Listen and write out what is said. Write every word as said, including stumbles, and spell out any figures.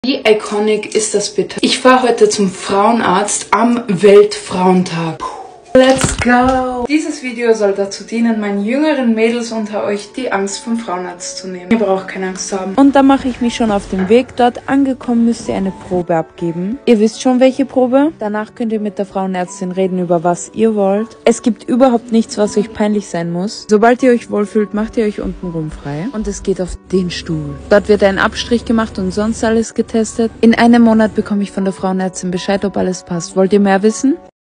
Wie iconic ist das bitte? Ich fahre heute zum Frauenarzt am Weltfrauentag. Let's go! Dieses Video soll dazu dienen, meinen jüngeren Mädels unter euch die Angst vom Frauenarzt zu nehmen. Ihr braucht keine Angst haben. Und da mache ich mich schon auf den Weg. Dort angekommen müsst ihr eine Probe abgeben. Ihr wisst schon, welche Probe. Danach könnt ihr mit der Frauenärztin reden, über was ihr wollt. Es gibt überhaupt nichts, was euch peinlich sein muss. Sobald ihr euch wohlfühlt, macht ihr euch untenrum frei. Und es geht auf den Stuhl. Dort wird ein Abstrich gemacht und sonst alles getestet. In einem Monat bekomme ich von der Frauenärztin Bescheid, ob alles passt. Wollt ihr mehr wissen?